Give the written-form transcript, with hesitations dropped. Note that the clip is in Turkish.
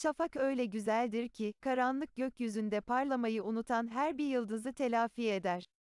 Şafak öyle güzeldir ki, karanlık gökyüzünde parlamayı unutan her bir yıldızı telafi eder.